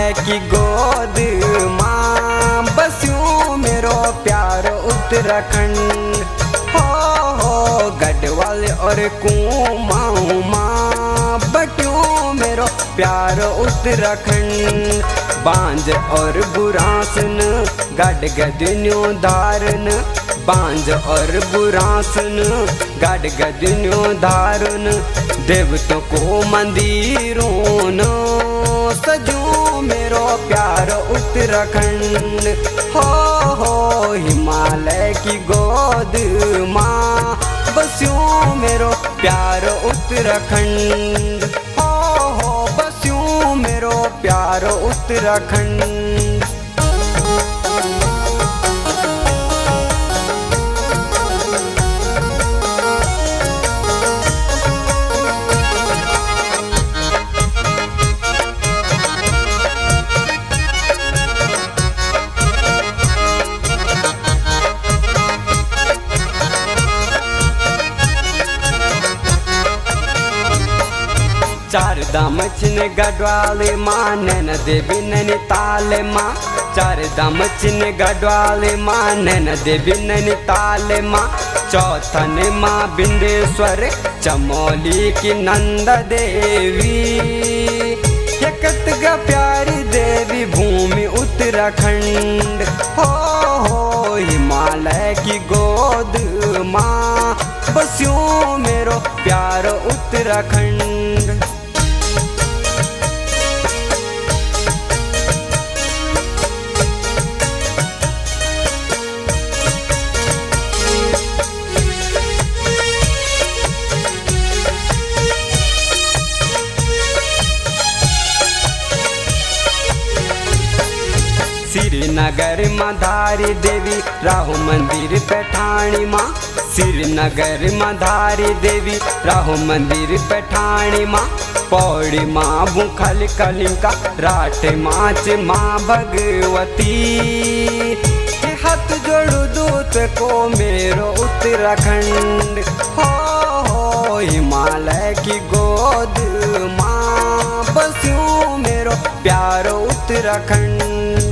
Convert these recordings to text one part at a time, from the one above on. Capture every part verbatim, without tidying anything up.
की गोद माँ बस्यूं मेरो प्यार उत्तराखंड। हो हो गढ़वाल और कुमाऊं माँ बट्यूं मेरो प्यार उत्तराखंड। बांझ और बुरासन गढ़ गदन्यो धारन, बांझ और बुरासन गढ़ गदन्यो धारन। देवतों को मंदिरों न सजूं मेरो प्यार उत्तराखंड। हो हो हिमालय की गोद माँ बस्यूं मेरो प्यार उत्तराखंड। हो हो बस्यूं मेरो प्यार उत्तराखंड। चार धाम छिन गढ़वाल माँ नैना देवी नैनीताल माँ। चार धाम छिन गढ़वाल माँ नैना देवी नैनीताल माँ। चौथन माँ बिंदेश्वर चमोली की नंदा देवी। एकतगा प्यारी देवी भूमि उत्तराखंड। हो हो हिमालय की गोद माँ बस्यूं मेरो प्यार उत्तराखंड। श्रीनगर माँ धारी देवी राहु मंदिर पैठाणी माँ। श्रीनगर माँ धारी देवी राहु मंदिर पैठाणी माँ। पौड़ी माँ बुखल कलिंका राठ माच माँ भगवती। हाथ जोड़ू दूत को मेरो उत्तराखंड। हो हो हिमालय की गोद माँ बस्यूं मेरो प्यार उत्तराखंड।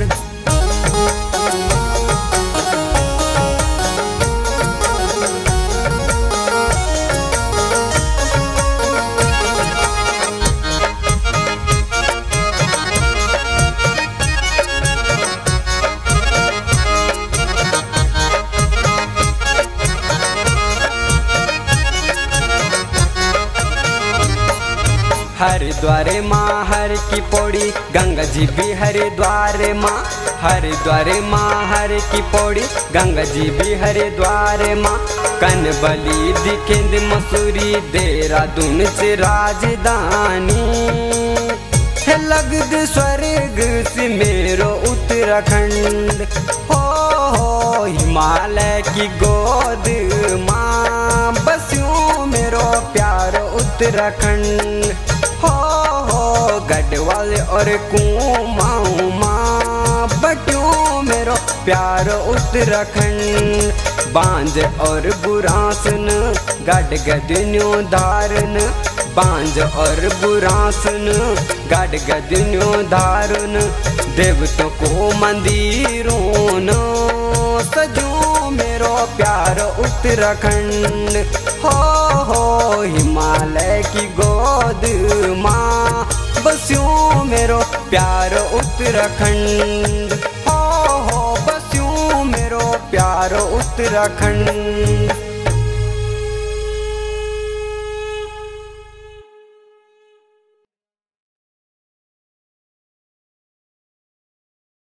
हरिद्वारे माँ हर की पौड़ी गंगा जी भी हरिद्वारे माँ। हरिद्वारे माँ हर की पौड़ी गंगा जी भी हरिद्वारे माँ। कनबली दिखेंद मसूरी देहरादून से राजधानी। है लगद स्वर्ग से मेरो उत्तराखंड। हो हो हिमालय की गोद माँ बस्यूं मेरो प्यार उत्तराखंड। हो हो गढ़वाल और कुमाऊं माँ बट्यूं मेरो प्यार उत्तराखंड। बांझ और बुरासन गढ़ गदन्यो धारन, बांझ और बुरासन गढ़ गदन्यो धारन। देवतों को मंदिरों न सजूं मेरो प्यार उत्तराखंड। हो हो हिमालय की गोद माँ बस्यूं मेरो प्यार उत्तराखंड। हो हो बस्यूं मेरो प्यार उत्तराखंड।